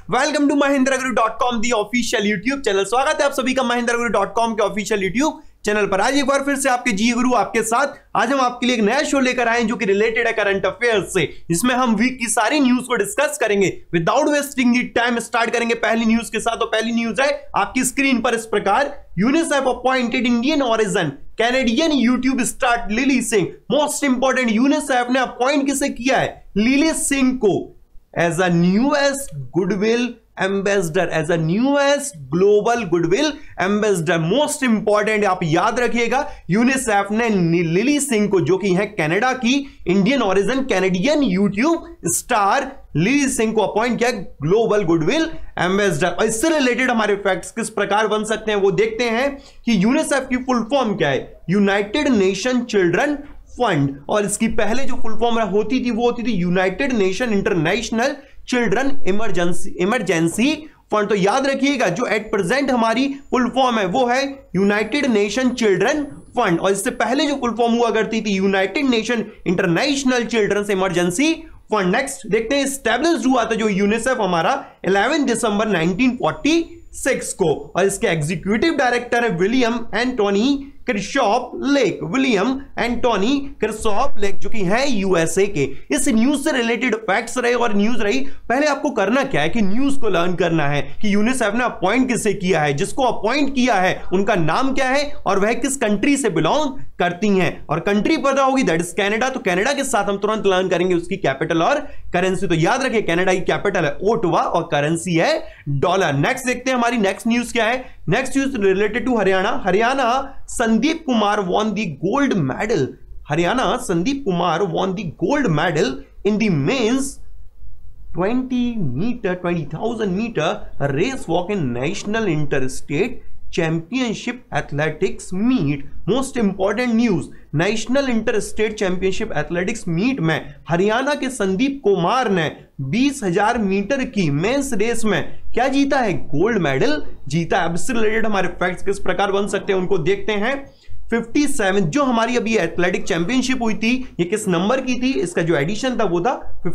Welcome to mahendraguru.com the official YouTube channel. स्वागत है आप सभी का mahendraguru.com के ऑफिशियल यूट्यूब चैनल पर। आज एक बार फिर से आपके जी गुरु आपके साथ। आज हम आपके लिए एक नया शो लेकर आए हैं जो कि रिलेटेड है करंट अफेयर्स से, जिसमें हम वीक की सारी न्यूज को डिस्कस करेंगे। Without wasting the time start करेंगे पहली न्यूज के साथ। तो पहली न्यूज है आपकी स्क्रीन पर इस प्रकार, UNICEF appointed Indian origin Canadian YouTube star Lilly Singh. Most important, UNICEF ने अपॉइंट किसे किया है? लिली सिंह को as a newest goodwill ambassador, as a newest global goodwill ambassador. Most important आप याद रखिएगा, यूनिसेफ ने लिली सिंह को, जो कि है कनाडा की Indian origin Canadian YouTube star Lilly Singh को अपॉइंट किया ग्लोबल गुडविल एम्बेसडर। और इससे रिलेटेड हमारे फैक्ट्स किस प्रकार बन सकते हैं वो देखते हैं कि यूनिसेफ की फुल फॉर्म क्या है? United Nation children fund. और इसकी पहले जो फुल फॉर्म होती थी वो होती थी United Nation international children emergency fund. तो याद रखिएगा जो एट प्रेजेंट हमारी फुल फॉर्म है वो है यूनाइटेड नेशन चिल्ड्रन फंड, और इससे पहले जो फुल फॉर्म हुआ करती थी United Nation international children emergency fund. Next देखते हैं, स्टैब्लिश्ड हुआ था जो यूनिसेफ हमारा 11 दिसंबर 1946 को, और इसके एग्जीक्यूटिव डायरेक्टर है विलियम एंटोनी क्रिशॉप लेक। विलियम एंटोनी क्रिशॉप लेक जो कि है यूएसए के। इस न्यूज से रिलेटेड फैक्ट्स रहे और न्यूज रही। पहले आपको करना क्या है कि न्यूज को लर्न करना है कि यूनिसेफ ने अपॉइंट किसे किया है, जिसको अपॉइंट किया है उनका नाम क्या है और वह किस कंट्री से बिलोंग करती हैं। और कंट्री पता होगी, दैट इज कनाडा। तो कनाडा के साथ हम तुरंत लर्न करेंगे उसकी कैपिटल और करेंसी। तो याद रखिए कनाडा की कैपिटल है ओटावा और करेंसी है डॉलर। नेक्स्ट देखते हैं हमारी नेक्स्ट न्यूज क्या है। Next news related to Haryana. Haryana Sandeep Kumar won the gold medal. Haryana Sandeep Kumar won the gold medal in the men's 20,000 meter race walk in national interstate championship athletics meet. Most important news, national interstate championship athletics meet में हरियाणा के संदीप कुमार ने 20,000 metre की mains race में क्या जीता है? Gold medal जीता है। अब इससे रिलेटेड हमारे फैक्ट्स किस प्रकार बन सकते हैं उनको देखते हैं। 57 जो हमारी अभी एथलेटिक चैंपियनशिप हुई थी, ये किस नंबर की थी? इसका जो एडिशन था वो था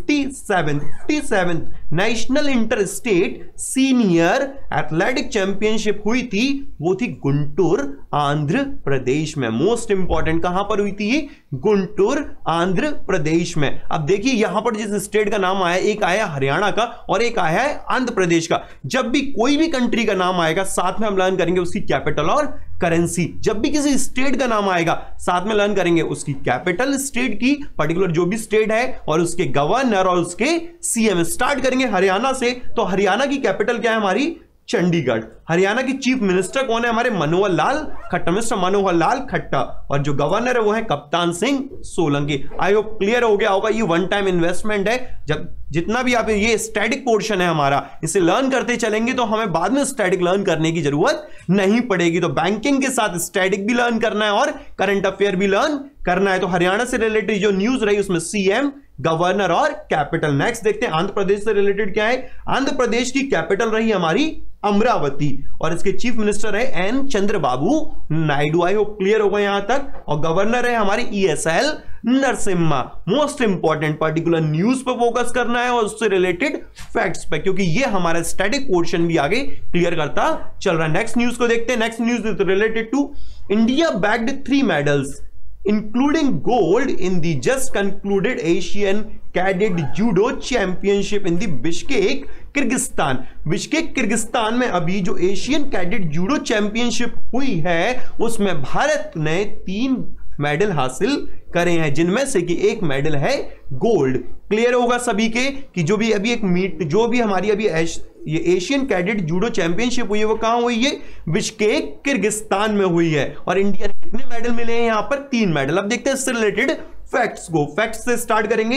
57 national interstate senior athletic championship हुई थी, वो थी गुंटूर आंध्र प्रदेश में। मोस्ट इंपॉर्टेंट, कहां पर हुई थी? गुंटूर आंध्र प्रदेश में। अब देखिए यहां पर जिस स्टेट का नाम आया, एक आया हरियाणा का और एक आया है आंध्र प्रदेश का। जब भी कोई भी कंट्री का नाम आएगा साथ में हम लर्न करेंगे उसकी कैपिटल और करेंसी। जब भी किसी स्टेट का नाम आएगा साथ में लर्न करेंगे उसकी कैपिटल स्टेट की, पर्टिकुलर जो भी स्टेट है, और उसके गवर्नर और उसके सीएम। स्टार्ट करेंगे हरियाणा से। तो हरियाणा की कैपिटल क्या है हमारी? चंडीगढ़। हरियाणा की चीफ मिनिस्टर कौन है? हमारे मनोहर लाल खट्टर, मिस्टर मनोहर लाल खट्टर। और जो गवर्नर है वो है Kaptan Singh Solanki. I hope clear हो गया होगा। ये वन टाइम इन्वेस्टमेंट है। जब जितना भी आप ये स्टैटिक पोर्शन है हमारा, इसे लर्न करते चलेंगे तो हमें बाद में स्टैटिक लर्न करने की जरूरत नहीं पड़ेगी। तो बैंकिंग के साथ स्टैटिक भी लर्न करना है और करंट अफेयर भी लर्न करना है। तो हरियाणा से रिलेटेड जो न्यूज रही उसमें सीएम, गवर्नर और कैपिटल। नेक्स्ट देखते हैं आंध्र प्रदेश से रिलेटेड क्या है। आंध्र प्रदेश की कैपिटल रही हमारी अमरावती और इसके चीफ मिनिस्टर है N Chandrababu Naidu. I hope clear होगा यहां तक। और गवर्नर है हमारी ESL Narasimha. Most important particular news पर फोकस करना है और उससे रिलेटेड फैक्ट्स पे, क्योंकि ये हमारा स्टैटिक पोर्शन भी आगे क्लियर करता चल रहा है। नेक्स्ट न्यूज को देखते हैं। Next news is related to India bagged 3 medals including gold in the just concluded Asian Cadet Judo Championship in the Bishkek, Kyrgyzstan. Bishkek Kyrgyzstan में अभी जो एशियन कैडेट जूडो चैंपियनशिप हुई है उसमें भारत ने 3 मेडल हासिल करे हैं, जिनमें से कि एक मेडल है गोल्ड। क्लियर होगा सभी के कि जो भी अभी एक मीट, जो भी हमारी अभी ये एशियन कैडेट जूडो चैंपियनशिप हुई है वो कहां हुई है? बिश्केक किर्गिस्तान में हुई है। और इंडिया ने कितने मेडल मिले हैं? यहां पर 3 मेडल। अब देखते हैं इससे रिलेटेड फैक्ट्स को। फैक्ट्स से स्टार्ट करेंगे।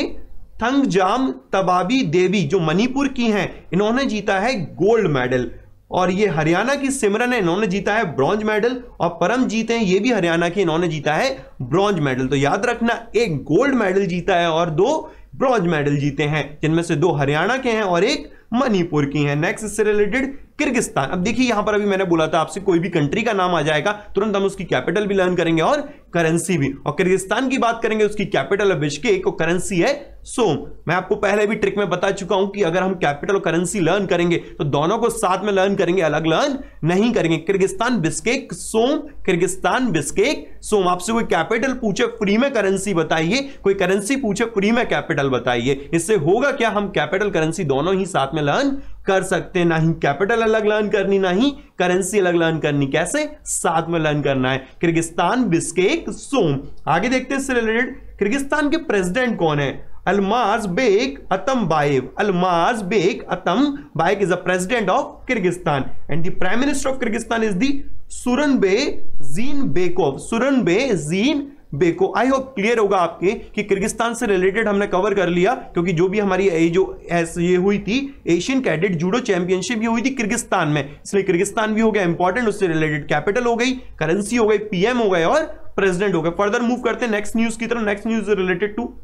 थंगजाम तबाबी देवी जो मणिपुर की हैं, इन्होंने जीता है गोल्ड मेडल। और ये हरियाणा की सिमरन है, इन्होंने जीता है ब्रॉन्ज मेडल। और परमजीत हैं, ये भी हरियाणा की, इन्होंने जीता है ब्रॉन्ज मेडल। तो याद रखना, एक गोल्ड मेडल जीता है और 2 ब्रॉन्ज मेडल जीते हैं, जिनमें से 2 हरियाणा के हैं और एक मणिपुर की हैं। नेक्स्ट इससे रिलेटेड किर्गिस्तान। अब देखिए यहां पर अभी मैंने बोला था आपसे कोई भी कंट्री का नाम आ जाएगा तुरंत हम उसकी कैपिटल भी लर्न करेंगे और करेंसी भी। और किर्गिस्तान की बात करेंगे, उसकी कैपिटल है बिश्केक और करेंसी है सोम। मैं आपको पहले भी ट्रिक में बता चुका हूं कि अगर हम कैपिटल और करेंसी लर्न करेंगे तो दोनों को साथ में लर्न करेंगे, अलग लर्न नहीं करेंगे। Kyrgyzstan Bishkek som, Kyrgyzstan Bishkek som. आपसे कोई कैपिटल पूछे फ्री में करेंसी बताइए, कोई करेंसी पूछे फ्री में कैपिटल बताइए, इससे होगा क्या, हम कैपिटल करेंसी दोनों ही साथ में लर्न कर सकते हैं। ना ही कैपिटल अलग लर्न करनी, ना ही करेंसी अलग लर्न करनी। कैसे? साथ में लर्न करना है। Kyrgyzstan Bishkek som. आगे देखते हैं इससे रिलेटेड, किर्गिस्तान के प्रेसिडेंट कौन है? Almazbek Atambayev. Almazbek Atambayev is the president of Kyrgyzstan and the prime minister of Kyrgyzstan is the Sooronbay Jeenbekov. Sooronbay Jeenbekov. I hope clear होगा आपके कि किर्गिस्तान से रिलेटेड हमने cover कर लिया, क्योंकि जो भी हमारी ये हुई थी एशियन कैडेट जूडो चैंपियनशिप, ये हुई थी किर्गिस्तान में, इसलिए किर्गिस्तान भी हो गया इंपॉर्टेंट। उससे रिलेटेड कैपिटल हो गई, करेंसी हो गई, पीएम हो गए और प्रेसिडेंट हो गए। फर्दर मूव करते हैं नेक्स्ट न्यूज की तरफ। Next news related to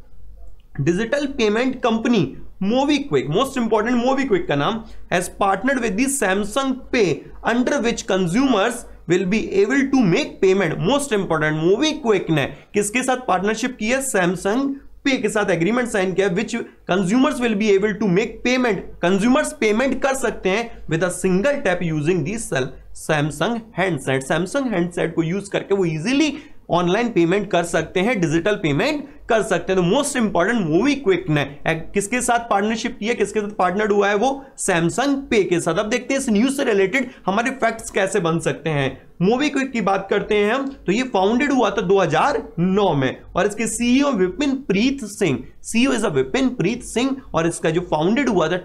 digital payment company MobiKwik. Most important, MobiKwik का नाम has partnered with the Samsung Pay under which consumers will be able to make payment. Most important, MobiKwik ने किसके साथ partnership की है? Samsung पे के साथ एग्रीमेंट साइन किया, which consumers will be able to make payment. Consumers payment कर सकते हैं with a single tap using the Samsung handset. Samsung handset को यूज करके वो इजीली ऑनलाइन पेमेंट कर सकते हैं, डिजिटल पेमेंट कर सकते हैं। तो मोस्ट इंपॉर्टेंट, मोबीक्विक ने किसके साथ पार्टनरशिप की है, किसके साथ पार्टनर हुआ है? वो सैमसंग पे के साथ। अब देखते हैं इस न्यूज से रिलेटेड हमारे फैक्ट्स कैसे बन सकते हैं। मोबीक्विक की बात करते हैं हम, तो ये फाउंडेड हुआ था 2009 में और इसके CEO Vipin Preet Singh. CEO is Vipin Preet Singh और इसका जो फाउंडेड हुआ था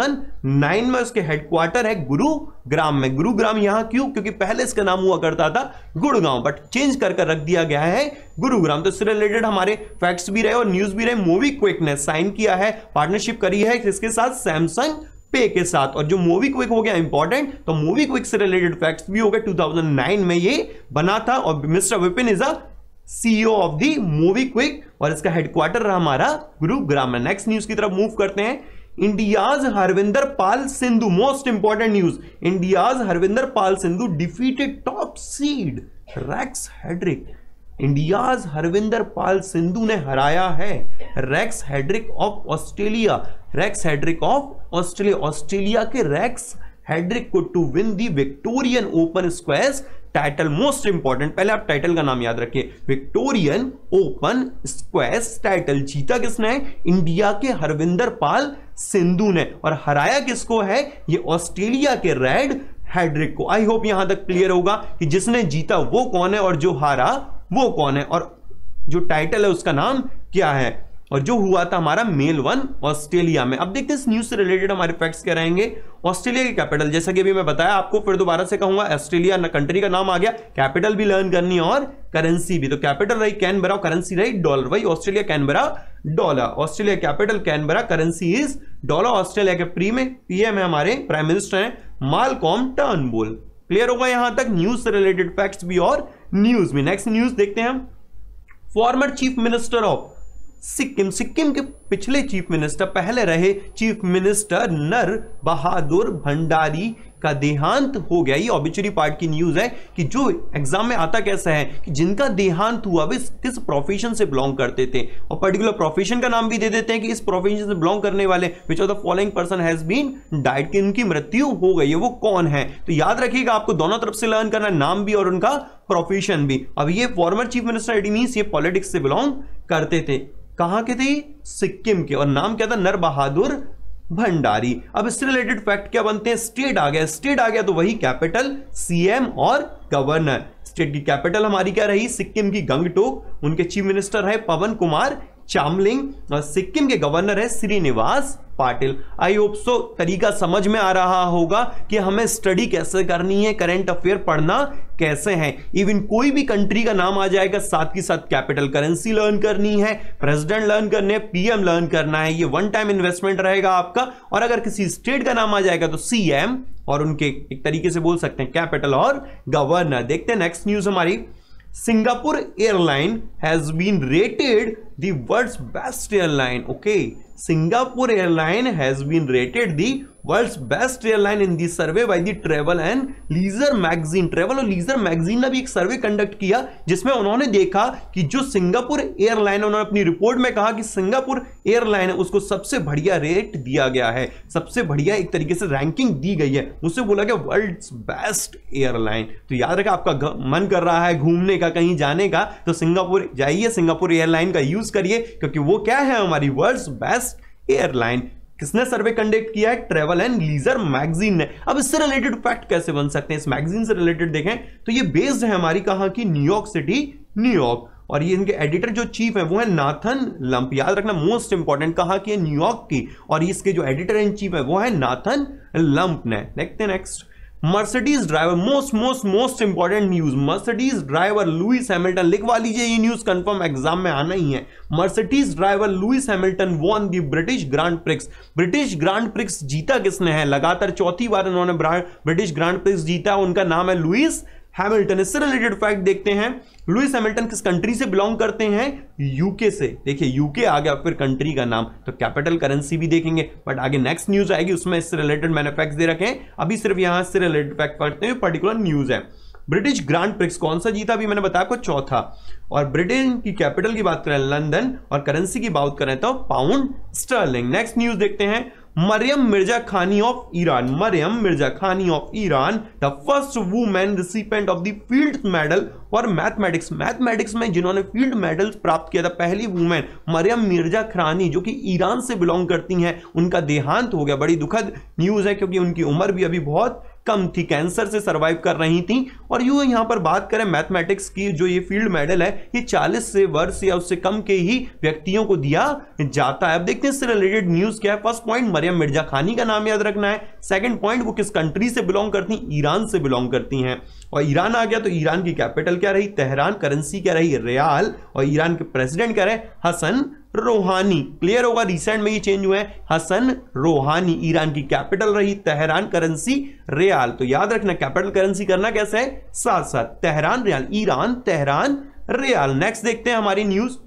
2009 में। उसके हेडक्वार्टर है गुरुग्राम में। गुरुग्राम यहां क्यों? क्योंकि पहले इसका नाम हुआ करता था गुड़गांव, बट चेंज कर रख दिया गया है गुरुग्राम। तो इससे रिलेटेड हमारे फैक्ट्स भी रहे और न्यूज भी रहे। मोबीक्विक ने साइन किया है, पार्टनरशिप करी है किसके साथ? सैमसंग पे के साथ। और जो मोबीक्विक हो गया इंपॉर्टेंट, तो मोबीक्विक से रिलेटेड फैक्ट्स भी हो गए। 2009 में ये बना था और mister Vipin is a CEO of the MobiKwik और इसका हेडक्वार्टर रहा हमारा गुरुग्राम में। नेक्स्ट न्यूज की तरफ मूव करते हैं। इंडियाज हरविंदर पाल Sindhu. Most important news, India's Harvinder पाल Sindhu defeated top seed Rex Hedrick. इंडियाज हरविंदर पाल सिंधु ने हराया है Rex Hedrick of Australia. Rex Hedrick of Australia, Australia के रेक्स हेड्रिक को to win the Victorian Open squash title. Most important, पहले आप टाइटल का नाम याद रखिए, विक्टोरियन ओपन स्क्वैश टाइटल जीता किसने? इंडिया के हरविंदर पाल सिंधु ने। और हराया किसको है? ये ऑस्ट्रेलिया के रेड हेड्रिक को। आई होप यहां तक क्लियर होगा कि जिसने जीता वो कौन है और जो हारा वो कौन है और जो टाइटल है उसका नाम क्या है। और जो हुआ था हमारा मेल 1 ऑस्ट्रेलिया में। अब देखते हैं इस न्यूज से रिलेटेड हमारे फैक्ट्स क्या रहेंगे। ऑस्ट्रेलिया की कैपिटल, जैसा कि अभी मैं बताया आपको, फिर दोबारा से कहूंगा, ऑस्ट्रेलिया कंट्री का नाम आ गया, कैपिटल भी लर्न करनी है और करेंसी भी। तो कैपिटल रही कैनबरा, करेंसी रही डॉलर। वही Australia Canberra dollar. Australia capital Canberra, currency is dollar. Australia के पीएम है हमारे प्राइम मिनिस्टर हैं मालकॉम टर्नबुल। क्लियर होगा यहां तक न्यूज से रिलेटेड फैक्ट्स भी और न्यूज में। नेक्स्ट न्यूज देखते हैं हम। Former chief minister of Sikkim. Sikkim के पिछले चीफ मिनिस्टर, पहले रहे चीफ मिनिस्टर नर बहादुर भंडारी का देहांत हो गया। ये ऑबिचुरी पार्ट की न्यूज है कि जो एग्जाम में आता कैसा है कि जिनका देहांत हुआ वे किस प्रोफेशन से बिलोंग करते थे और पर्टिकुलर प्रोफेशन का नाम भी दे देते हैं कि इस प्रोफेशन से बिलोंग करने वाले which of the following person has been died, कि उनकी मृत्यु हो गई है, वो कौन है। तो याद रखिएगा आपको दोनों तरफ से लर्न करना, नाम भी और उनका प्रोफेशन भी। अब ये former chief minister it means ये पॉलिटिक्स से बिलोंग करते थे। कहां के थे? सिक्किम के। और नाम क्या था? नर बहादुर भंडारी। अब इससे रिलेटेड फैक्ट क्या बनते हैं? स्टेट आ गया। स्टेट आ गया तो वही कैपिटल, सीएम और गवर्नर। स्टेट की कैपिटल हमारी क्या रही? सिक्किम की गंगटोक। उनके चीफ मिनिस्टर है पवन कुमार चामलिंग और सिक्किम के गवर्नर है Shrinivas Patil. I hope so तरीका समझ में आ रहा होगा कि हमें स्टडी कैसे करनी है, करंट अफेयर पढ़ना कैसे है। इवन कोई भी कंट्री का नाम आ जाएगा, साथ के साथ कैपिटल करेंसी लर्न करनी है, प्रेसिडेंट लर्न करने हैं, पीएम लर्न करना है। ये वन टाइम इन्वेस्टमेंट रहेगा आपका। और अगर किसी स्टेट का नाम आ जाएगा तो सीएम और उनके एक तरीके से बोल सकते हैं कैपिटल और गवर्नर। देखते हैं नेक्स्ट न्यूज हमारी। Singapore airline has been rated the world's best airline. Okay, Singapore Airline has been rated the world's best airline in the survey by the Travel and Leisure Magazine. Travel और leisure magazine ने भी एक survey conduct किया जिसमें उन्होंने देखा कि जो सिंगापुर एयरलाइन, उन्होंने अपनी रिपोर्ट में कहा कि सिंगापुर एयरलाइन है उसको सबसे बढ़िया रेट दिया गया है, सबसे बढ़िया एक तरीके से रैंकिंग दी गई है, उससे बोला गया वर्ल्ड्स बेस्ट एयरलाइन। तो याद रखा, आपका मन कर रहा है घूमने का, कहीं जाने का, तो सिंगापुर जाइए, सिंगापुर एयरलाइन का यूज करिए, क्योंकि वो क्या है, हमारी वर्ल्ड्स बेस्ट एयरलाइन। किसने सर्वे कंडक्ट किया है? ट्रैवल एंड लीजर मैगजीन ने। अब इससे रिलेटेड फैक्ट कैसे बन सकते हैं, इस मैगजीन से रिलेटेड देखें तो ये बेस्ड है हमारी कहां की, न्यूयॉर्क सिटी, न्यूयॉर्क, और ये इनके एडिटर जो चीफ है वो है नाथन लंप। याद रखना, मोस्ट इंपॉर्टेंट कहां की है, न्यूयॉर्क की, और इसके जो एडिटर इन चीफ है वो है नाथन लंप ने। देखते हैं next, Mercedes driver, most important news, Mercedes driver Lewis Hamilton, लिखवा लीजिए, ये न्यूज कंफर्म एग्जाम में आना ही है। Mercedes driver Lewis Hamilton won the British Grand Prix. British Grand Prix जीता किसने है? लगातार चौथी बार इन्होंने ब्रिटिश ग्रांड प्रिक्स जीता, उनका नाम है लुइस हैमिल्टन। इससे रिलेटेड फैक्ट देखते हैं, लुइस हैमिल्टन किस कंट्री से बिलोंग करते हैं? यूके से। देखिए यूके आ गया, फिर कंट्री का नाम, तो कैपिटल करेंसी भी देखेंगे, बट आगे नेक्स्ट न्यूज आएगी उसमें इससे रिलेटेड मैंने फैक्ट्स दे रखे हैं, अभी सिर्फ यहां से रिलेटेड फैक्ट पढ़ते हैं, पर्टिकुलर न्यूज है। ब्रिटिश ग्रांड प्रिक्स कौन सा जीता? अभी मैंने बताया आपको चौथा। और ब्रिटेन की कैपिटल की बात करें लंदन, और करेंसी की बात करें तो पाउंड स्टर्लिंग। नेक्स्ट न्यूज देखते हैं, Maryam Mirzakhani of Iran, Maryam Mirzakhani of Iran, the first women recipient of the field medal for mathematics. Mathematics में जिन्होंने फील्ड मेडल प्राप्त किया था, पहली वुमेन मरियम मिर्जा खानी, जो कि ईरान से बिलोंग करती हैं, उनका देहांत हो गया। बड़ी दुखद न्यूज है, क्योंकि उनकी उम्र भी अभी बहुत कम थी, कैंसर से सरवाइव कर रही थी। और यूं यहां पर बात करें मैथमेटिक्स की, जो ये फील्ड मेडल है ये 40 से वर्ष या उससे कम के ही व्यक्तियों को दिया जाता है। अब देखते हैं इससे रिलेटेड न्यूज क्या है। फर्स्ट पॉइंट, मरियम मिर्जा खानी का नाम याद रखना है। सेकंड पॉइंट, वो किस कंट्री से बिलोंग करती हैं? ईरान से बिलोंग करती हैं। और ईरान आ गया तो ईरान की कैपिटल क्या रही? तेहरान, करेंसी क्या रही? रियाल, और ईरान के प्रेसिडेंट क्या रहे? Hassan Rouhani. क्लियर होगा, रिसेंट में ये चेंज हुए हैं, हसन रोहानी। ईरान की कैपिटल रही तेहरान, करेंसी रियाल। तो याद रखना, कैपिटल करेंसी करना कैसे है? साथ साथ, Tehran rial, Iran Tehran rial. Next देखते हैं हमारी news,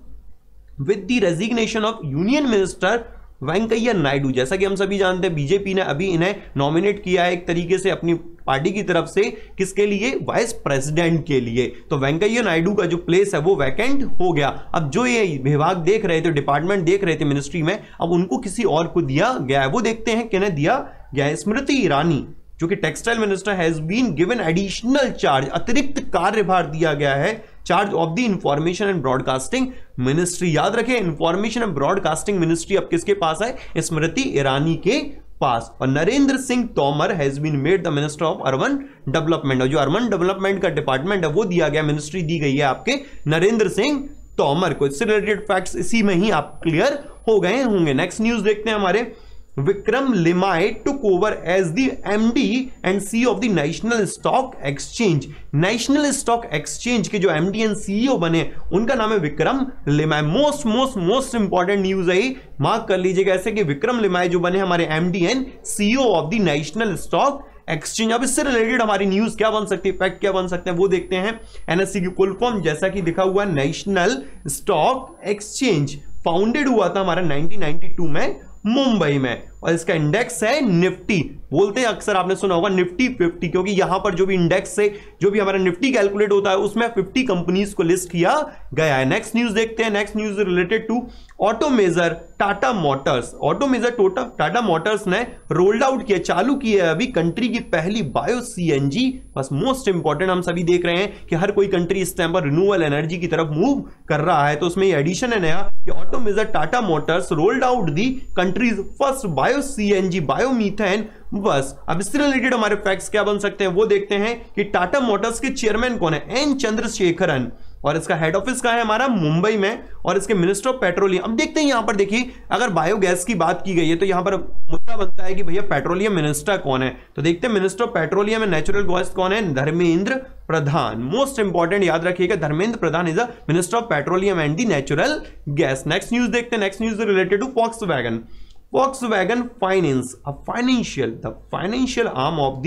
with the resignation of union minister Venkaiah Naidu. जैसा कि हम सभी जानते हैं, बीजेपी ने अभी इन्हें नॉमिनेट किया है एक तरीके से अपनी पार्टी की तरफ से, किसके लिए? वाइस प्रेसिडेंट के लिए। तो वेंकैया नायडू का जो प्लेस है वो वैकेंट हो गया। अब जो ये विभाग देख रहे थे, डिपार्टमेंट देख रहे थे मिनिस्ट्री में, अब उनको किसी और को दिया गया है। वो देखते हैं किन्हें दिया गया है। स्मृति ईरानी, जो कि textile minister, has been given additional charge, अतिरिक्त कार्यभार दिया गया है, charge of the information and broadcasting ministry. याद रखें, इंफॉर्मेशन एंड ब्रॉडकास्टिंग मिनिस्ट्री अब किसके पास है? स्मृति ईरानी के पास। और Narendra Singh Tomar has been made the minister of urban development, और जो अर्बन डेवलपमेंट का डिपार्टमेंट है वो दिया गया, मिनिस्ट्री दी गई है आपके नरेंद्र सिंह तोमर को। इससे रिलेटेड फैक्ट्स इसी में ही आप क्लियर हो गए होंगे। नेक्स्ट न्यूज देखते हैं हमारे, Vikram Limaye took over as the MD and CEO of the National Stock Exchange. National Stock Exchange के जो एमडी एंड सीईओ बने, उनका नाम है Vikram Limaye. Most important news है, मार्क कर लीजिएगा ऐसे कि विक्रम लिमाय जो बने हमारे MD and CEO of the National Stock Exchange. अब इससे रिलेटेड हमारी न्यूज क्या बन सकती है, फैक्ट क्या बन सकते हैं, वो देखते हैं। एनएससी की फुल फॉर्म जैसा कि लिखा हुआ है, नेशनल स्टॉक एक्सचेंज, फाउंडेड हुआ था हमारा 1992 में मुंबई में, और इसका इंडेक्स है निफ्टी। बोलते हैं अक्सर आपने सुना होगा निफ्टी 50, क्योंकि यहां पर जो भी इंडेक्स से जो भी हमारा निफ्टी कैलकुलेट होता है उसमें 50 कंपनीज को लिस्ट किया गया है। नेक्स्ट न्यूज देखते हैं। Next news related to automajor Tata Motors. Automajor Tata Motors ने रोल्ड आउट किया, चालू किया है अभी कंट्री की पहली bio CNG. Bus most important, हम सभी देख रहे हैं कि हर कोई कंट्री इस टाइम पर रिन्यूएबल एनर्जी की तरफ मूव कर रहा है, तो उसमें ये एडिशन है नया कि automajor Tata Motors rolled out the country's first bio CNG, biomethane bus. अब इससे रिलेटेड हमारे फैक्ट्स क्या बन सकते हैं वो देखते हैं कि टाटा मोटर्स के चेयरमैन कौन है? एन चंद्रशेखरन, और इसका हेड ऑफिस कहां है? हमारा मुंबई में, और इसके मिनिस्टर ऑफ पेट्रोलियम। अब देखते हैं यहां पर, देखिए अगर बायोगैस की बात की गई है तो यहां पर मुद्दा बनता है कि भैया पेट्रोलियम मिनिस्टर कौन है, तो देखते हैं minister of petroleum and natural gas कौन है? धर्मेंद्र प्रधान। मोस्ट इंपॉर्टेंट याद रखिएगा, Dharmendra Pradhan is the minister of petroleum and the natural gas. Next news देखते हैं। Next news related to Volkswagen Finance, the financial arm of the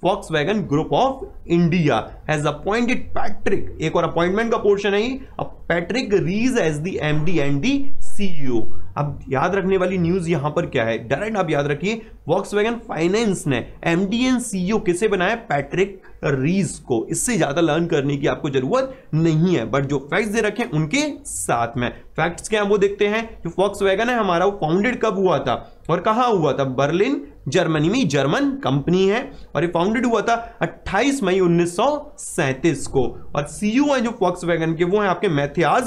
Volkswagen Group of India has appointed Patrick, एक और appointment का portion है, Patrick Rees as the MD and the CEO. अब याद रखने वाली न्यूज यहां पर क्या है, डायरेक्ट आप याद रखिए, Volkswagen फाइनेंस ने एमडी एंड सीईओ किसे बनाया, पैट्रिक रीज को। इससे ज्यादा लर्न करने की आपको जरूरत नहीं है, बट जो फैक्ट्स दे रखे हैं उनके साथ में फैक्ट्स क्या है वो देखते हैं। जो Volkswagen है हमारा, वो फाउंडेड कब हुआ था और कहां हुआ था, बर्लिन जर्मनी में, जर्मन कंपनी है और ये फाउंडेड हुआ था 28 मई 1937 को। और सीईओ है जो Volkswagen के, वो है आपके मैथियास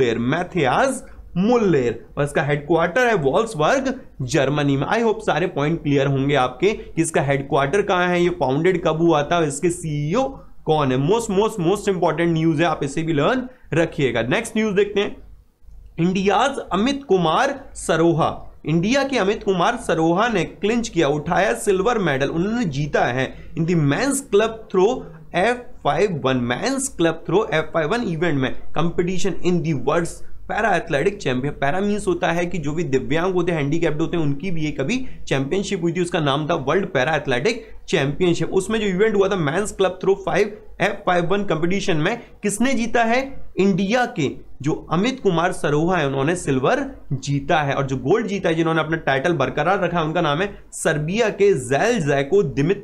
मुल्लेर और इसका हेडक्वार्टर है वॉल्सबर्ग जर्मनी में। आई होप सारे पॉइंट क्लियर होंगे आपके कि इसका हेडक्वार्टर कहां है, ये फाउंडेड कब हुआ था, इसके सीईओ कौन है। मोस्ट इंपॉर्टेंट न्यूज है, आप इसे भी लर्न रखिएगा। नेक्स्ट न्यूज देखते हैं, इंडियाज अमित कुमार सरोहा, इंडिया के अमित कुमार सरोहा ने क्लिंच किया, उठाया सिल्वर मेडल, उन्होंने जीता है in the men's club throw F51 men's club throw F51 event में competition in the world's para athletic champion. Para means होता है कि जो भी दिव्यांग होते हैं, हैंडीकैप्ड होते हैं, उनकी भी एक अभी चैंपियनशिप हुई थी, उसका नाम था वर्ल्ड पैरा एथलेटिक चैंपियनशिप। उसमें जो इवेंट हुआ था mains club throw F51 competition में किसने जीता है, इंडिया के जो अमित कुमार सरोहा है उन्होंने सिल्वर जीता है। और जो गोल्ड जीता है, जिन्होंने अपना टाइटल बरकरार रखा है, उनका नाम है सर्बिया के ज़ेलज़ैको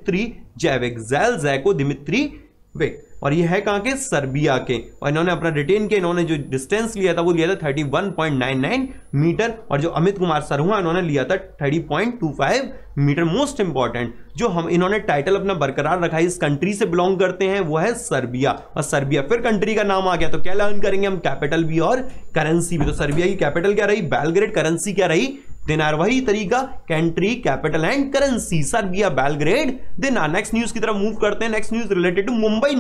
दिमित्रीजेविक। और ये है कहां के, सर्बिया के। और इन्होंने अपना रिटेन के, इन्होंने जो डिस्टेंस लिया था वो लिया था 31.99 मीटर और जो अमित कुमार सरोहा इन्होंने लिया था 30.25 मीटर। मोस्ट इंपॉर्टेंट जो हम इन्होंने टाइटल अपना बरकरार रखा है, इस कंट्री से बिलोंग करते हैं, वो है सर्बिया। और सर्बिया फिर कंट्री का नाम आ गया तो क्या लर्न करेंगे हम, कैपिटल भी और करेंसी भी। तो सर्बिया की कैपिटल क्या रही, बेलग्रेड, करेंसी क्या रही, दिनार। वही तरीका, country, capital and currency, Serbia, Belgrade, dinar. Next news की तरफ मूव करते हैं। Next news related to Mumbai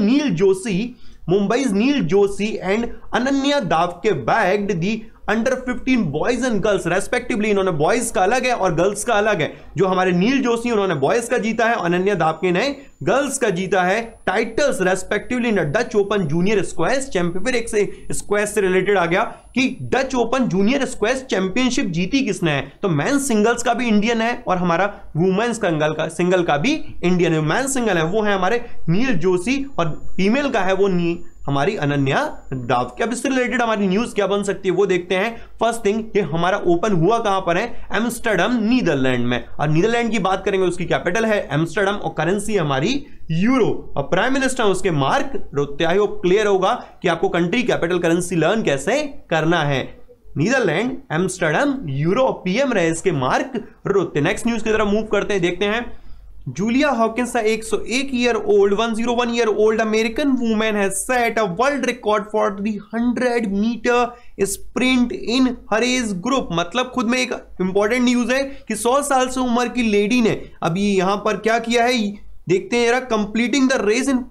Neel Joshi and Ananya Dawke bagged the under 15 boys and girls respectively. इन्होंने बॉयज का अलग है और गर्ल्स का अलग है। जो हमारे नील जोशी उन्होंने बॉयज का जीता है, अनन्या दावके ने गर्ल्स का जीता है। Titles respectively in Dutch Open junior squash champion. फिर एक से स्क्वैश से रिलेटेड आ गया कि Dutch Open junior squash championship जीती किसने है, तो मेंस सिंगल्स का भी इंडियन है और हमारा वुमेन्स सिंगल का भी इंडियन है। मेंस सिंगल है वो है हमारे नील जोशी और फीमेल का है वो हमारी अनन्या दावके। अब इससे रिलेटेड हमारी न्यूज क्या बन सकती है वो देखते हैं। फर्स्ट थिंग, ये हमारा ओपन हुआ कहां पर है, एम्स्टर्डम नीदरलैंड में। और नीदरलैंड की बात करेंगे, उसकी कैपिटल है एम्स्टर्डम और करेंसी हमारी यूरो और प्राइम मिनिस्टर उसके Mark Rutte. I hope clear होगा कि आपको कंट्री, कैपिटल, करेंसी लर्न कैसे करना है। नीदरलैंड, एम्स्टर्डम, यूरो, पीएम रहे इसके मार्क रुtte। नेक्स्ट न्यूज की तरफ मूव करते हैं, देखते हैं। Julia Hawkins 101 year old American women has set a world record for the 100 meter sprint in her age group. मतलब खुद में एक इंपॉर्टेंट न्यूज है कि 100 साल से उम्र की लेडी ने अभी यहां पर क्या किया है, देखते हैं जरा। Completing the race in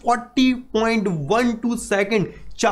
40.12 second,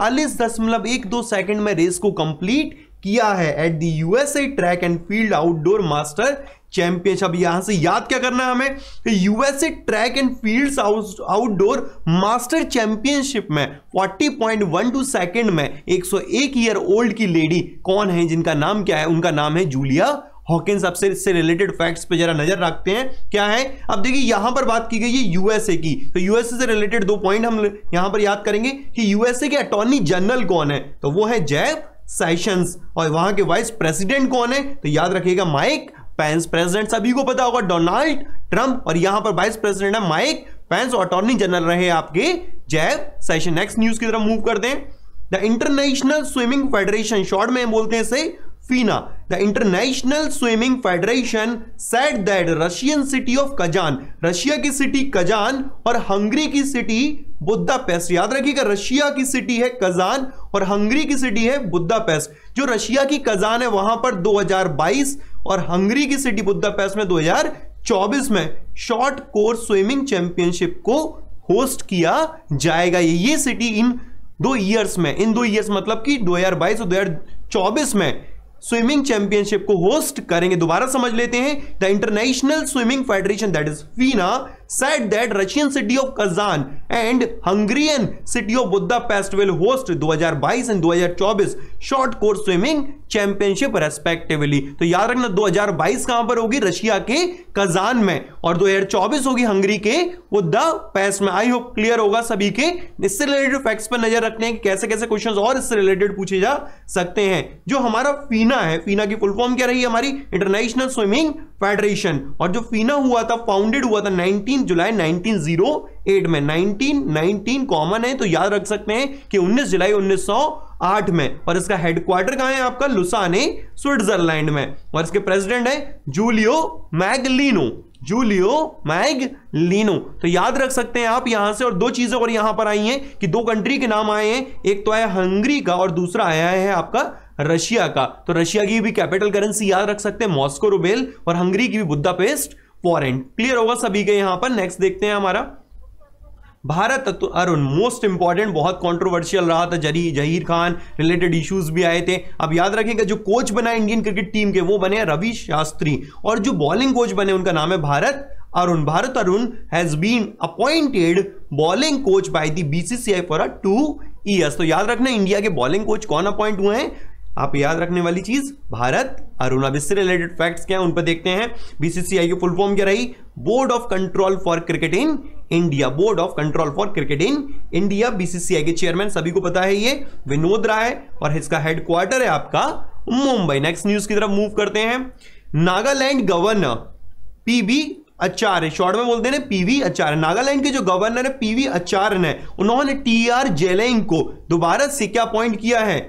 40.12 second में रेस को कंप्लीट किया है at the USA track and field outdoor master championship. यहां से याद क्या करना है हमें, USA track and fields outdoor master championship में 40.12 सेकेंड में 101 ईयर ओल्ड की लेडी कौन है, जिनका नाम क्या है, उनका नाम है जूलिया हॉकिंस। अब से इससे रिलेटेड फैक्ट्स पे जरा नजर रखते हैं क्या है। अब देखिए यहां पर बात की गई है यूएसए की, तो यूएसए से रिलेटेड 2 पॉइंट हम यहां पर याद करेंगे कि यूएसए के अटॉर्नी जनरल कौन है, तो वो है जेफ सेशंस। और वहां के वाइस प्रेसिडेंट कौन है, तो याद रखिएगा माइक पेंस। प्रेसिडेंट सभी को पता होगा डोनाल्ड ट्रंप, और यहां पर वाइस प्रेसिडेंट है माइक पेंस, और अटॉर्नी जनरल रहे आपके जेफ सेशन। नेक्स्ट न्यूज की तरफ मूव करते हैं। The international swimming federation, short में बोलते हैं इसे FINA, the International Swimming Federation said that Russian city of Kazan, Russia की सिटी कजान और हंगरी की सिटी बुदापेस्ट। याद रखिएगा रशिया की सिटी है कजान और हंगरी की सिटी है बुदापेस्ट। जो रशिया की कजान है वहां पर 2022 और हंगरी की सिटी बुदापेस्ट में 2024 में शॉर्ट कोर्स स्विमिंग चैंपियनशिप को होस्ट किया जाएगा। ये सिटी इन 2 ईयर्स में, इन 2 ईयर्स मतलब कि 2022 और 2024 में स्विमिंग चैंपियनशिप को होस्ट करेंगे। दोबारा समझ लेते हैं। The international swimming federation that is FINA said that Russian city of Kazan and Hungarian city of Budapest will host 2022 and 2024 short course swimming championship respectively. तो याद रखना 2022 कहां पर होगी, रशिया के कजान में, और 2024 होगी हंगरी के बुदापेस्ट में। आई होप क्लियर होगा सभी के। इससे रिलेटेड फैक्ट्स पर नजर रखते हैं कि कैसे कैसे क्वेश्चंस और इससे रिलेटेड पूछे जा सकते हैं। जो हमारा फीना है, फीना की फुल फॉर्म क्या रही है हमारी, इंटरनेशनल स्विमिंग फेडरेशन, और जो फीना हुआ था, फाउंडेड हुआ था 19 जुलाई 1908 में। 19 कॉमन है तो याद रख सकते हैं कि 19 जुलाई 1908 में, और इसका हेडक्वार्टर कहां है आपका, लुसाने स्विट्जरलैंड में, और इसके प्रेसिडेंट है जूलियो मैगलिनो। तो याद रख सकते हैं आप यहां से। और दो चीजें और यहां पर आई हैं कि दो कंट्री के नाम आए हैं, एक तो आया हंगरी का और दूसरा आया है आपका रशिया का। तो रशिया की भी कैपिटल करेंसी याद रख सकते हैं मॉस्को रूबेल, और हंगरी की भी बुदापेस्ट फॉरेंट। क्लियर होगा सभी के यहां पर। नेक्स्ट देखते हैं हमारा भारत अरुण, मोस्ट इंपॉर्टेंट, बहुत कंट्रोवर्शियल रहा था, जहीर खान रिलेटेड इश्यूज भी आए थे। अब याद रखिएगा जो कोच बना इंडियन क्रिकेट टीम के वो बने रवि शास्त्री, और जो बॉलिंग कोच बने उनका नाम है Bharat Arun has been appointed bowling coach by the BCCI for 2 years। तो याद रखना इंडिया के बॉलिंग कोच कौन अपॉइंट हुए हैं, आप याद रखने वाली चीज भारत अरुण। अब इससे रिलेटेड फैक्ट्स क्या है उन पर देखते हैं। बीसीसीआई की फुल फॉर्म क्या रही, board of control for cricket in India, board of control for cricket in India. BCCI के चेयरमैन सभी को पता है ये विनोद राय, और इसका हेडक्वार्टर है आपका मुंबई। नेक्स्ट न्यूज की तरफ मूव करते हैं। Nagaland governor PB Acharya, short में बोलते हैं पीवी आचार्य, नागालैंड के जो गवर्नर है पीवी आचार्य ने, उन्होंने टीआर जेलेंग को दोबारा से क्या अपॉइंट किया है,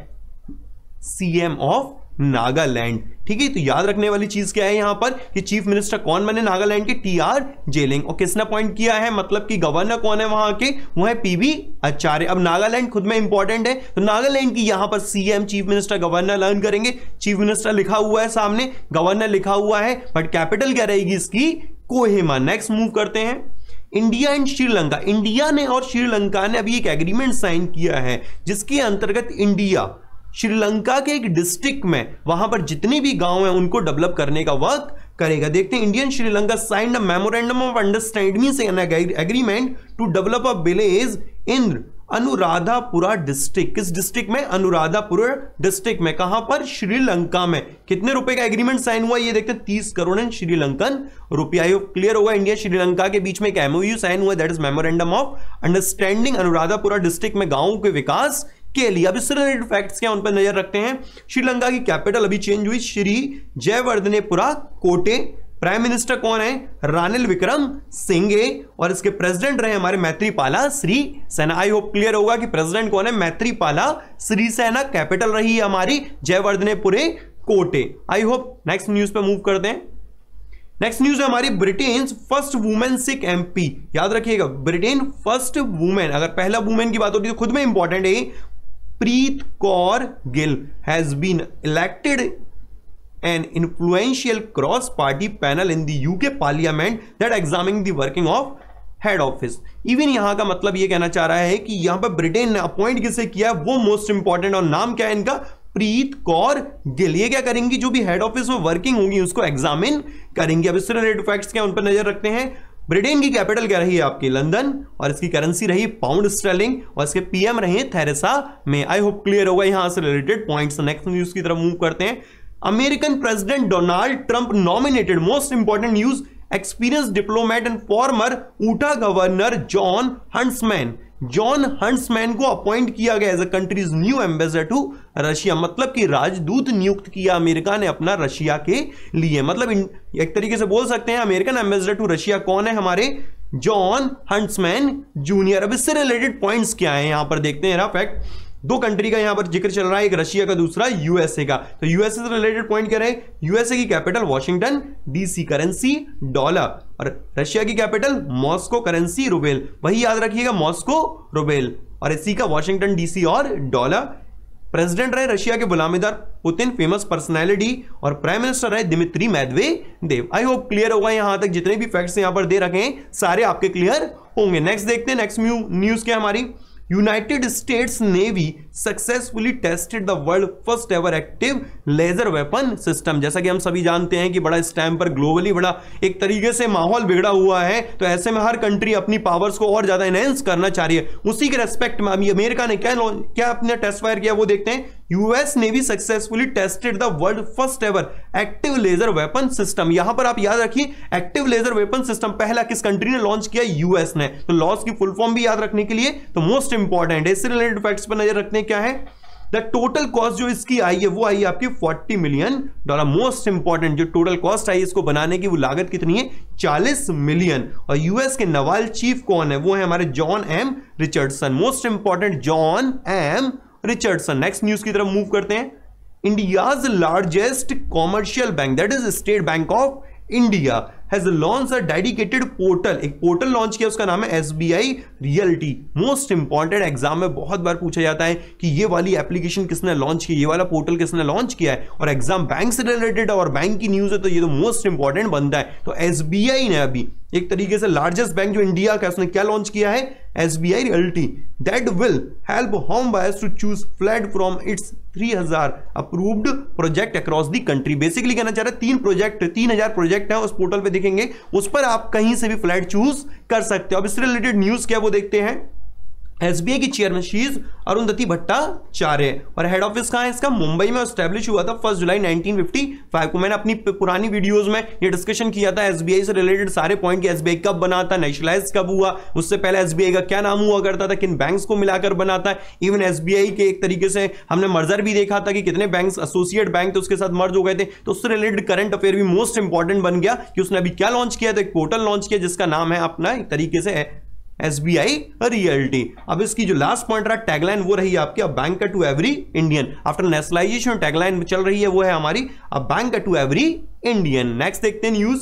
सीएम ऑफ नागालैंड। ठीक है, तो याद रखने वाली चीज क्या है यहां पर कि चीफ मिनिस्टर कौन बने नागालैंड के, टीआर जेलिंग, और किसने अपॉइंट किया है, मतलब कि गवर्नर कौन है वहां के, वो है पीवी आचार्य। अब नागालैंड खुद में इंपॉर्टेंट है, तो नागालैंड की यहां पर CM, chief minister, governor learn करेंगे। चीफ मिनिस्टर लिखा हुआ है सामने, गवर्नर लिखा हुआ है, बट कैपिटल क्या रहेगी इसकी, कोहिमा। नेक्स्ट मूव करते हैं। इंडिया एंड श्रीलंका, इंडिया ने और श्रीलंका ने अभी एक एग्रीमेंट साइन किया है जिसके अंतर्गत इंडिया श्रीलंका के एक डिस्ट्रिक्ट में वहां पर जितने भी गांव हैं उनको डेवलप करने का वर्क करेगा। देखते हैं, Indian Sri Lanka signed a memorandum of understanding an agreement to develop a village in Anuradhapura district. किस डिस्ट्रिक्ट में, अनुराधापुरा डिस्ट्रिक्ट में। कहां पर, श्रीलंका में। कितने रुपए का एग्रीमेंट साइन हुआ ये देखते हैं, 30 करोड़ श्रीलंकन रुपया। क्लियर होगा, इंडिया श्रीलंका के बीच में एक एमओयू साइन हुआ, that is memorandum of understanding Anuradhapura district में गांवों के विकास के लिए। अब इससे रिलेटेड फैक्ट्स क्या उन पर नजर रखते हैं। श्रीलंका की कैपिटल अभी चेंज हुई, श्री जयवर्धनेपुरा कोटे। प्राइम मिनिस्टर कौन है, रानिल विक्रम सिंघे, और इसके प्रेसिडेंट रहे हमारे Maithripala Sirisena. I hope clear होगा कि प्रेसिडेंट कौन है, मैत्रीपाला सिरिसेना। कैपिटल रही है हमारी Jayawardenepura Kotte. I hope. Next news पे मूव करते हैं। नेक्स्ट न्यूज है हमारी, Britain first women Sikh MP. याद रखिएगा, ब्रिटेन फर्स्ट वुमेन, अगर पहला वुमेन की बात होती है तो खुद में इंपॉर्टेंट है, Preet Kaur Gill has been elected an influential cross-party panel in the UK Parliament that examining the working of head office। Even यहां का मतलब ये कहना चाह रहा है कि यहां पर ब्रिटेन ने अपॉइंट किसे किया वो मोस्ट इंपॉर्टेंट, और नाम क्या है इनका, प्रीत कौर गिल। ये क्या करेंगी, जो भी हेड ऑफिस में वर्किंग होंगी उसको एग्जामिन करेंगे। अब इससे रिलेटेड फैक्ट्स क्या उन पर नजर रखते हैं। ब्रिटेन की कैपिटल क्या रही है आपकी, लंदन, और इसकी करेंसी रही पाउंड स्टर्लिंग, और इसके पीएम रहे Theresa May. I hope clear होगा यहां से रिलेटेड पॉइंट्स। नेक्स्ट न्यूज की तरफ मूव करते हैं। American president Donald Trump nominated, most important news, experience diplomat and former Utah governor John Huntsman को अपॉइंट किया गया as a country's new ambassador to Russia. मतलब कि राजदूत नियुक्त किया अमेरिका ने अपना रशिया के लिए। मतलब एक तरीके से बोल सकते हैं अमेरिकन एम्बेसडर टू रशिया कौन है, हमारे जॉन हंट्समैन जूनियर। अब इससे रिलेटेड पॉइंट्स क्या है यहां पर देखते हैं। फैक्ट, दो कंट्री का यहां पर जिक्र चल रहा है, एक रशिया का दूसरा यूएसए का। तो यूएसए से रिलेटेड पॉइंट क्या है, यूएसए की capital Washington DC, currency dollar, और रशिया की कैपिटल मॉस्को, करेंसी रूबेल। वही याद रखिएगा, मॉस्को रूबेल, और इसी का वॉशिंगटन डीसी और डॉलर। प्रेसिडेंट रहे रशिया के गुलामीदार पुतिन, फेमस पर्सनैलिटी, और प्राइम मिनिस्टर रहे Dmitry Medvedev. I hope clear होगा यहां तक, जितने भी फैक्ट्स यहां पर दे रखे हैं सारे आपके क्लियर होंगे। नेक्स्ट देखते हैं, नेक्स्ट न्यूज क्या हमारी, United States Navy successfully tested the world first ever active laser weapon system. जैसा कि हम सभी जानते हैं कि बड़ा इस टाइम पर ग्लोबली बड़ा एक तरीके से माहौल बिगड़ा हुआ है, तो ऐसे में हर कंट्री अपनी पावर्स को और ज्यादा एनहेंस करना चाह रही है। उसी के रेस्पेक्ट में अभी अमेरिका ने क्या अपने टेस्ट फायर किया वो देखते हैं। US Navy successfully tested the world first ever active laser weapon system. यहां पर आप याद रखिए एक्टिव लेजर वेपन सिस्टम पहला किस कंट्री ने लॉन्च किया? यूएस ने। तो लॉस की फुल फॉर्म भी याद रखने के लिए तो मोस्ट इंपॉर्टेंट है, इससे रिलेटेड फैक्ट्स पर नजर रखने क्या है। द टोटल कॉस्ट जो इसकी आई है वो आई आपकी $40 मिलियन। मोस्ट इंपॉर्टेंट जो टोटल कॉस्ट आई इसको बनाने की वो लागत कितनी है? 40 मिलियन। और यूएस के नवाल चीफ कौन है? वो है हमारे John M Richardson. Most important John M Richardson. Next news की तरफ मूव करते हैं। India's largest commercial bank that is State Bank of India has launched a dedicated portal। एक पोर्टल लॉन्च किया, उसका नाम है SBI Realty. Most important exam में बहुत बार पूछा जाता है कि ये वाली एप्लीकेशन किसने लॉन्च की, ये वाला पोर्टल किसने लॉन्च किया है, और एग्जाम बैंक से रिलेटेड और बैंक की न्यूज है तो ये तो मोस्ट इंपॉर्टेंट बनता है। तो SBI ने अभी एक तरीके से लार्जेस्ट बैंक जो इंडिया का उसने क्या लॉन्च किया है? SBI Realty that will help home buyers to choose flat from its 3000 approved project across the country. Basically कहना चाह रहा है 3000 प्रोजेक्ट है उस पोर्टल पे देखेंगे, उस पर आप कहीं से भी फ्लैट चूज कर सकते हो। अब इससे रिलेटेड न्यूज क्या वो देखते हैं। SBI की चेयरमैन शीज अरुंधति भट्टाचार्य और हेड ऑफिस कहां है इसका? मुंबई में एस्टैब्लिश हुआ था 1 जुलाई 1955 को। मैंने अपनी पुरानी वीडियोस में ये डिस्कशन किया था SBI से रिलेटेड सारे पॉइंट कि SBI कब बना था, नेशनलाइज कब हुआ, उससे पहले SBI का क्या नाम हुआ करता था, किन बैंक्स को मिलाकर बना था। इवन SBI के एक तरीके से हमने मर्जर भी देखा था कि कितने बैंक्स एसोसिएट बैंक थे उसके साथ मर्ज हो गए थे। तो उससे रिलेटेड करंट अफेयर भी मोस्ट इंपॉर्टेंट बन गया कि उसने अभी क्या लॉन्च किया था, एक पोर्टल लॉन्च किया जिसका नाम है अपना एक तरीके से SBI रियल्टी। अब इसकी जो लास्ट पॉइंट रहा टैगलाइन वो रही आपकी a bank to every Indian. After nationalisation tagline चल रही है वो है हमारी a bank to every Indian. Next देखते हैं news.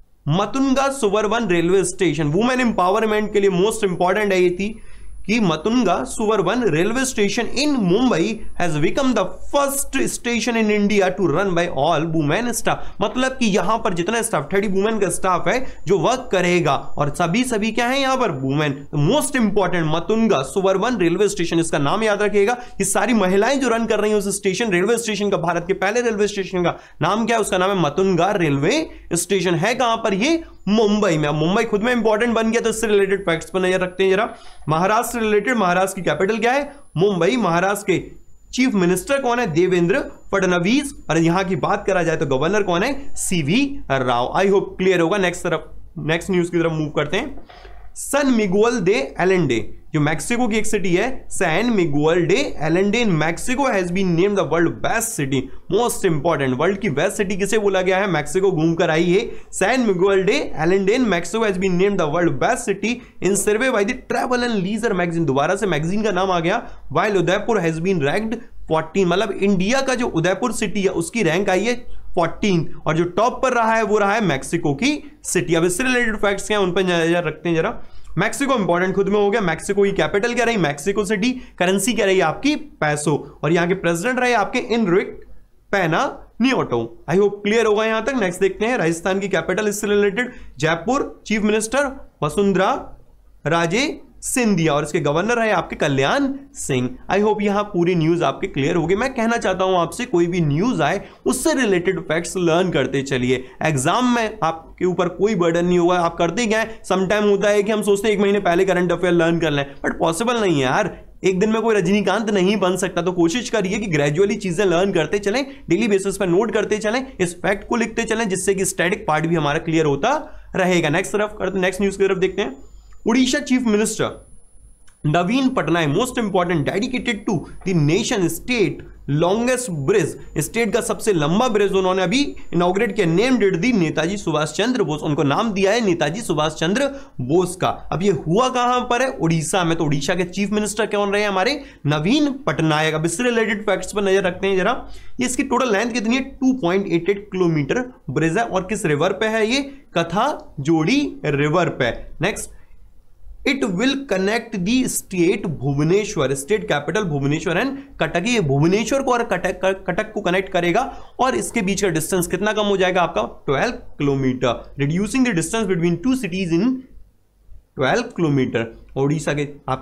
Matunga suburban railway station women empowerment के लिए मोस्ट इंपॉर्टेंट है ये थी कि Matunga suburban railway station in Mumbai has become the first station in India to run by all women staff. मतलब कि यहां पर जितना स्टाफ 30 वुमेन का स्टाफ है जो वर्क करेगा और सभी क्या है यहां पर? Women. Most important Matunga suburban railway station, इसका नाम याद रखिएगा। ये सारी महिलाएं जो रन कर रही हैं उस स्टेशन रेलवे स्टेशन का, भारत के पहले रेलवे स्टेशन का नाम क्या है? उसका नाम है मतुंगा रेलवे स्टेशन। है कहां पर? ये मुंबई में। मुंबई खुद में इंपॉर्टेंट बन गया तो इससे रिलेटेड फैक्ट्स पर नजर रखते हैं जरा। महाराष्ट्र रिलेटेड, महाराष्ट्र की कैपिटल क्या है? मुंबई। महाराष्ट्र के चीफ मिनिस्टर कौन है? देवेंद्र फडणवीस। और यहां की बात करा जाए तो गवर्नर कौन है? CV Rao. I hope clear होगा। नेक्स्ट न्यूज की तरफ मूव करते हैं। सन मिगुएल दे एलेंडे जो मैक्सिको की एक सिटी है, San Miguel de Allende in Mexico has been named the world best city. Most important, world की बेस्ट सिटी किसे बोला गया है? मैक्सिको घूमकर आई है। San Miguel de Allende in Mexico has been named the world best city in survey by the travel and leisure magazine. दोबारा से मैगजीन का नाम आ गया। While Udaipur has been ranked 14, मतलब इंडिया का जो उदयपुर सिटी है उसकी रैंक आई है 14 और जो टॉप पर रहा है वो रहा है मैक्सिको की सिटी। अब इससे रिलेटेड फैक्ट्स क्या है उन पर नजर रखते हैं जरा। मैक्सिको इंपॉर्टेंट खुद में हो गया। मैक्सिको की कैपिटल क्या रही? Mexico city. करेंसी क्या रही? आपकी पैसो। और यहां के प्रेसिडेंट रहे आपके एनरिक पेना नियोटो। आई होप क्लियर होगा यहां तक। नेक्स्ट देखते हैं राजस्थान की कैपिटल इससे related Jaipur. Chief minister Vasundhara Raje Scindia और इसके गवर्नर है आपके कल्याण सिंह। आई होप यहां पूरी न्यूज आपके क्लियर होगी। मैं कहना चाहता हूं आपसे कोई भी न्यूज आए उससे रिलेटेड फैक्ट्स लर्न करते चलिए। एग्जाम में आपके ऊपर कोई बर्डन नहीं होगा, आप करते गए। समटाइम होता है कि हम सोचते हैं 1 महीने पहले करंट अफेयर लर्न कर लें, बट पॉसिबल नहीं है यार। एक दिन में कोई रजनीकांत नहीं बन सकता, तो कोशिश करिए कि ग्रेजुअली चीजें लर्न करते चलें, डेली बेसिस पर नोट करते चलें, इस फैक्ट को लिखते चलें, जिससे कि स्टैटिक पार्ट भी हमारा क्लियर होता रहेगा। नेक्स्ट न्यूज की तरफ देखते हैं। Orissa chief minister Naveen Patnaik most important dedicated to the nation state longest bridge. State का सबसे लंबा ब्रिज उन्होंने अभी इनॉग्रेट किया। Named the Netaji Subhash Chandra Bose. उनको नाम दिया है नेताजी सुभाष चंद्र बोस का। अब ये हुआ कहां पर है? उड़ीसा में। तो उड़ीसा के चीफ मिनिस्टर कौन रहे हमारे? नवीन पटनायक। अब इससे रिलेटेड फैक्ट्स पर नजर रखते हैं जरा। ये इसकी टोटल लेंथ कितनी है? 2.88 किलोमीटर ब्रिज है और किस रिवर पे है? ये कथा जोड़ी रिवर पे। Next, it will connect the state Bhubaneswar, state capital Bhubaneswar and Cuttack. ये भुवनेश्वर को और कटक को कनेक्ट करेगा और इसके बीच का डिस्टेंस कितना कम हो जाएगा आपका? 12 kilometre, reducing the distance between two cities in 12 kilometre. Orissa के आपके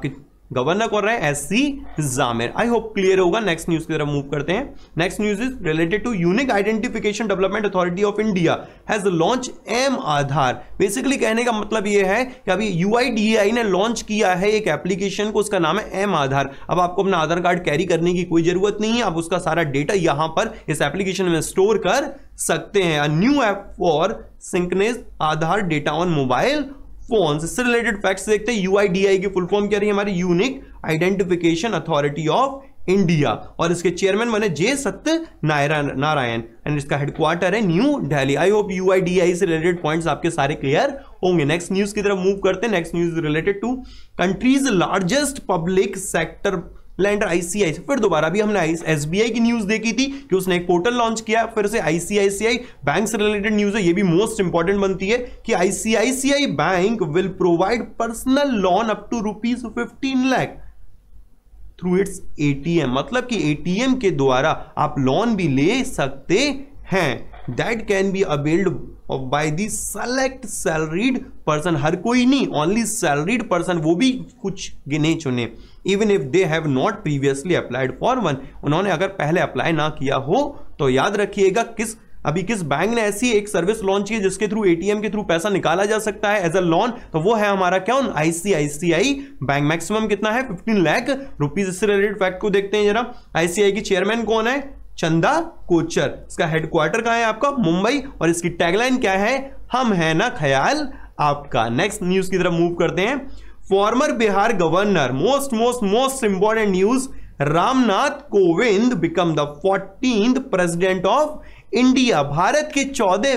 गवर्नर कौन रहे हैं? SC Jamir. I hope clear होगा। नेक्स्ट न्यूज की तरफ मूव करते हैं। Next news is related to unique identification development authority of India has launch M Aadhaar. Basically कहने का मतलब यह है कि अभी यूआईडीएआई ने लॉन्च किया है एक एप्लीकेशन को, उसका नाम है एम आधार। अब आपको अपना आधार कार्ड कैरी करने की कोई जरूरत नहीं है, आप उसका सारा डेटा यहां पर इस एप्लीकेशन में स्टोर कर सकते हैं। A new app for synchronised Aadhaar data on mobile phone. इससे रिलेटेड फैक्ट्स देखते हैं। यूआईडीआई की फुल फॉर्म क्या रही है हमारी? Unique identification authority of India, और इसके चेयरमैन बने जे सत्य नारायण एंड इसका हेडक्वार्टर है New Delhi. I hope UIDAI से रिलेटेड पॉइंट्स आपके सारे क्लियर होंगे। नेक्स्ट न्यूज की तरफ मूव करते हैं। Next news related to country's largest public sector lender ICI. फिर दोबारा भी हमने एसबीआई की न्यूज देखी थी कि उसने एक पोर्टल लॉन्च किया। फिर से आईसीआईसीआई बैंक से रिलेटेड न्यूज है, ये भी मोस्ट इंपॉर्टेंट बनती है कि ICICI bank will provide personal loan up to ₹15 lakh through its ATM. मतलब कि एटीएम के द्वारा आप लोन भी ले सकते हैं। That can be availed by the select salaried person. हर कोई नहीं, ओनली सैलरीड पर्सन, वो भी कुछ गिने चुने। Even if they have not previously applied for one, उन्होंने अगर पहले अप्लाई ना किया हो तो याद रखिएगा किस बैंक ने ऐसी एक सर्विस लॉन्च की जिसके थ्रू एटीएम के थ्रू पैसा निकाला जा सकता है एज अ लोन, तो वो है हमारा क्या? ICICI bank. मैक्सिमम कितना है? 15 लाख रुपीज। इससे रिलेटेड फैक्ट को देखते हैं जरा। आईसीआई की चेयरमैन कौन है? चंदा कोचर। इसका हेडक्वार्टर कहां है आपका? मुंबई। और इसकी टैगलाइन क्या है? हम है ना ख्याल आपका। नेक्स्ट न्यूज की तरफ मूव करते हैं। Former Bihar governor, most important news, Ramnath Kovind become the 14th president of India. Bharat के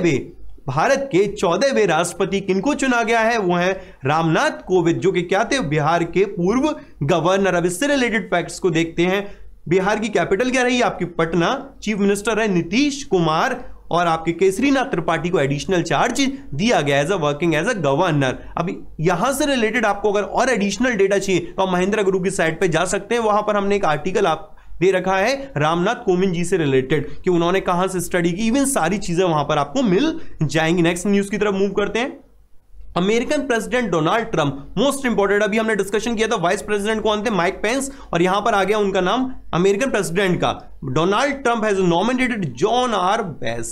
14वें राष्ट्रपति किनको चुना गया है? वो है रामनाथ कोविंद, जो कि क्या थे? बिहार के पूर्व गवर्नर। अब इससे रिलेटेड फैक्ट्स को देखते हैं। बिहार की कैपिटल क्या रही? आपकी पटना। चीफ मिनिस्टर है नीतीश कुमार, और आपके केसरीनाथ त्रिपाठी को एडिशनल चार्ज दिया गया एज अ गवर्नर। अभी यहां से रिलेटेड आपको अगर और एडिशनल डेटा चाहिए तो आप महिंद्रा ग्रुप की साइट पे जा सकते हैं। वहां पर हमने एक आर्टिकल आप दे रखा है रामनाथ कोविंद जी से रिलेटेड कि उन्होंने कहां से स्टडी की, इवन सारी चीजें वहां पर आपको मिल जाएंगी। नेक्स्ट न्यूज की तरफ मूव करते हैं। American president Donald Trump, most important, अभी हमने डिस्कशन किया था वाइस प्रेसिडेंट कौन थे? माइक पेंस, और यहां पर आ गया उनका नाम अमेरिकन प्रेसिडेंट का। Donald Trump has nominated John R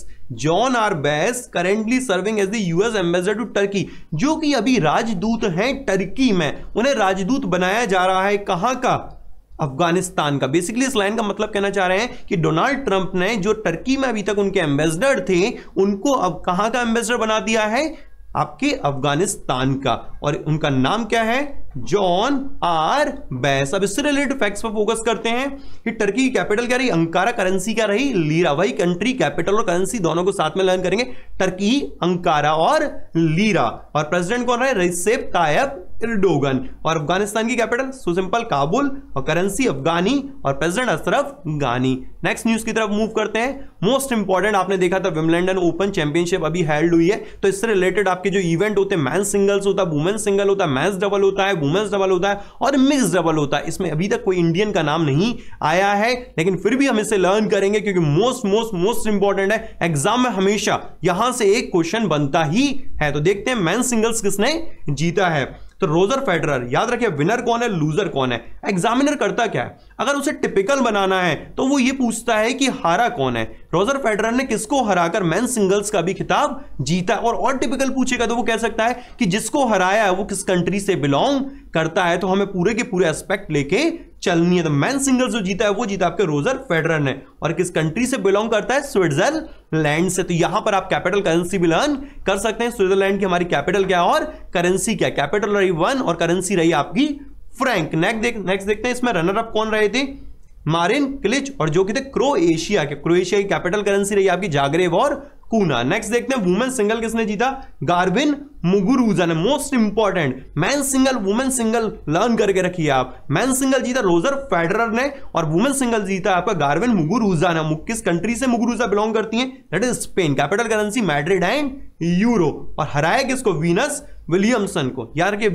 Bass currently serving as the US ambassador to Turkey, जो कि अभी राजदूत हैं टर्की में। उन्हें राजदूत बनाया जा रहा है कहां का? अफगानिस्तान का। बेसिकली इस लाइन का मतलब कहना चाह रहे हैं कि डोनाल्ड ट्रंप ने जो टर्की में अभी तक उनके एम्बेसडर थे उनको अब कहां का एम्बेसडर बना दिया है? आपके अफगानिस्तान का। और उनका नाम क्या है? John R Bass. अब इससे रिलेटेड फैक्ट्स पर फोकस करते हैं कि टर्की की कैपिटल क्या रही? अंकारा। करेंसी क्या रही? लीरा। वही कंट्री कैपिटल और करेंसी दोनों को साथ में लर्न करेंगे। टर्की, अंकारा और लीरा। और प्रेसिडेंट कौन रहे? Recep Tayyip Erdogan. और अफगानिस्तान की कैपिटल सो सिंपल काबुल, और करेंसी अफगानी, और प्रेसिडेंट अशरफ गानी। नेक्स्ट न्यूज की तरफ मूव करते हैं। मोस्ट इंपॉर्टेंट, आपने देखा था विंबलडन ओपन चैंपियनशिप अभी हेल्ड हुई है, तो इससे रिलेटेड आपके जो इवेंट होते हैं, मैन सिंगल्स होता है, वुमेन सिंगल होता है, मैंस डबल होता है, वुमेन्स डबल होता है और मिक्स डबल होता है। इसमें अभी तक कोई इंडियन का नाम नहीं आया है, लेकिन फिर भी हम इसे लर्न करेंगे क्योंकि मोस्ट इंपॉर्टेंट है। एग्जाम में हमेशा यहां से एक क्वेश्चन बनता ही है। तो देखते हैं मैन सिंगल्स किसने जीता है। तो रोजर फेडरर। याद रखिए विनर कौन है, लूजर कौन है। एग्जामिनर करता क्या है? अगर उसे टिपिकल बनाना है तो वो ये पूछता है कि हारा कौन है। रोजर फेडरर ने किसको हराकर मेन सिंगल्स का भी खिताब जीता, और टिपिकल पूछेगा तो वो कह सकता है कि जिसको हराया है वो किस कंट्री से बिलोंग करता है। तो हमें पूरे के पूरे एस्पेक्ट लेके चलनी है। तो मेन सिंगल्स जो जीता है वो जीता आपके रोजर फेडरर ने, और किस कंट्री से बिलोंग करता है? स्विट्जरलैंड से। तो यहां पर आप कैपिटल करेंसी भी लर्न कर सकते हैं। स्विट्जरलैंड की हमारी कैपिटल क्या और करेंसी क्या? कैपिटल रही 1 और करेंसी रही आपकी फ्रैंक। नेक्स्ट देखते हैं इसमें रनर अप कौन रहे थे? मारिन क्लिच, और जो कि थे क्रोएशिया के। क्रोएशिया की कैपिटल करेंसी रही आपकी जाग्रेब और कूना। नेक्स्ट देखते हैं वुमेन सिंगल किसने जीता? गार्बिन मुगुरुजा ने। Most important, man single women single learn करके रखिए आप। मैन सिंगल जीता रोजर फेडरर ने, और वुमेन सिंगल जीता आपका गार्बिन मुगुरुजा ने। किस कंट्री से मुगुरुजा बिलोंग करती हैं? That is Spain. Capital currency Madrid and euro. और हराया किसको? वीनस विलियमसन को। यार के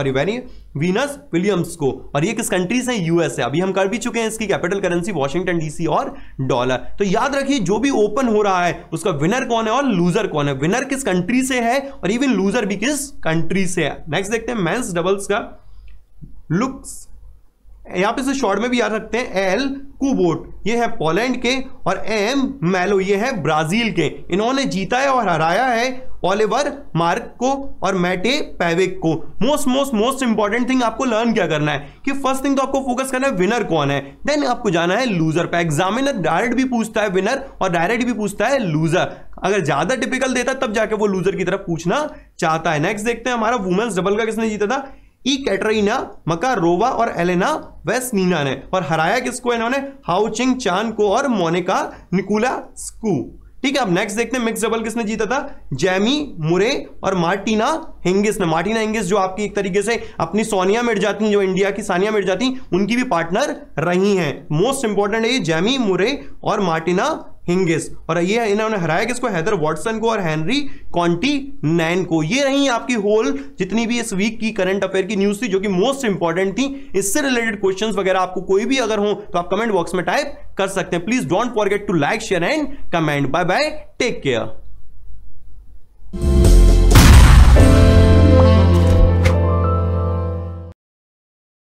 वीनस विलियम्स को। और ये किस कंट्री से? यूएस है। अभी हम कर भी चुके हैं। इसकी कैपिटल करेंसी वॉशिंगटन डीसी और डॉलर। तो याद रखिए जो भी ओपन हो रहा है उसका विनर कौन है और लूजर कौन है। विनर किस कंट्री से है और इवन लूजर भी किस कंट्री से है। नेक्स्ट देखते हैं मेंस डबल्स का। यहां पे से शॉर्ट में भी याद रखते हैं, एल कुबोट ये है पोलैंड के, और एम मैलो ये है ब्राजील के। इन्होंने जीता है और हराया है ओलिवर मार्क को और मैटे पेविक को। मोस्ट इंपॉर्टेंट थिंग आपको लर्न क्या करना है कि फर्स्ट थिंग तो आपको फोकस करना है विनर कौन है, देन आपको जाना है लूजर पे। एग्जामिनर डायरेक्ट भी पूछता है विनर और डायरेक्ट भी पूछता है लूजर, अगर ज्यादा टिपिकल देता तब जाके वो लूजर की तरफ पूछना चाहता है। नेक्स्ट देखते हैं हमारा वुमेन्स डबल का किसने जीता था, कैटरीना मकारोवा और एलेना वेस्नीना ने, और हराया किसको इन्होंने, हाउ चिंग चान को और मोनिका निकोलास्कू। ठीक है, अब नेक्स्ट देखते हैं मिक्स डबल किसने जीता था, जेमी मुरे और मार्टिना हिंगिस ने। मार्टिना हिंगिस जो आपकी एक तरीके से अपनी सोनिया मिर्जा थी, जो इंडिया की सानिया मिर्जा थी, उनकी भी पार्टनर रही हैं। मोस्ट इंपॉर्टेंट है ये जेमी मुरे और मार्टिना हिंगिस, और ये इन्होंने हराया किसको, हेदर वॉटसन को और हेनरी कॉन्टिनेन को। ये रही आपकी होल जितनी भी इस वीक की करंट अफेयर की न्यूज थी जो कि मोस्ट इंपॉर्टेंट थी। इससे रिलेटेड क्वेश्चंस वगैरह आपको कोई भी अगर हो तो आप कमेंट बॉक्स में टाइप कर सकते हैं। Please don't forget to like share and comment. Bye bye, take care.